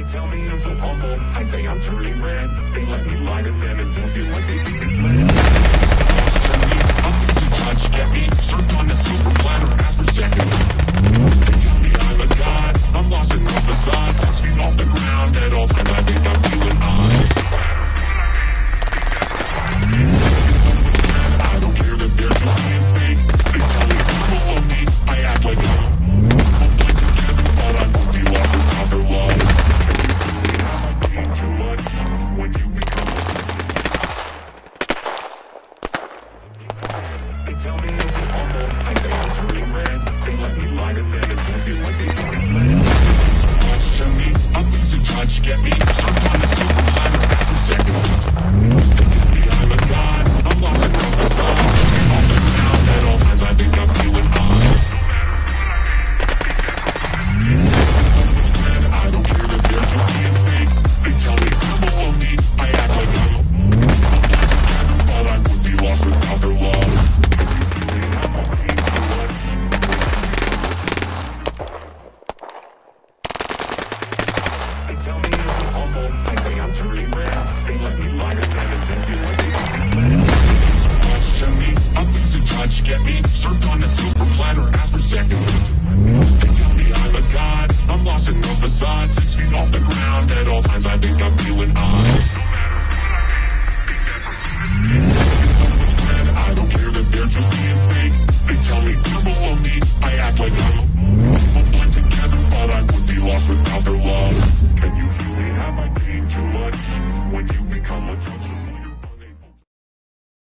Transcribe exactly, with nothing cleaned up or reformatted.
They tell me I'm so humble, I say I'm turning red. They let me lie to them and don't feel like they think it's red. To me, up to touch, get me served on a silver platter, ask for seconds. They tell me I'm a god, I'm lost in the facade, six feet off the ground at all times. I think I'm feeling high. I don't care that they're just being fake. They tell me I'm below me, I act like I'm. We'll play together, but I won't be lost without their love. Too much when you become They tell me I'm so humble, I say I'm turning red. They let me lie to them and don't feel like they think it's red. So much to me, a piece of touch, get me served on a silver platter after seconds. They tell me I'm a god, I'm lost in the facade, sitting off the ground at all times. I think I'm feeling high. I don't care that they're just being fake. They tell me I'm below me, I act like I'm. But I would be lost without their love. They tell me I'm so humble, I say I'm turning red. They let me lie to them and don't feel like they think it's red. So much to me, a piece of touch, get me served on a silver platter, ask for seconds. They tell me I'm a god, I'm lost in the facade, six feet off the ground at all times. I think I'm feeling high.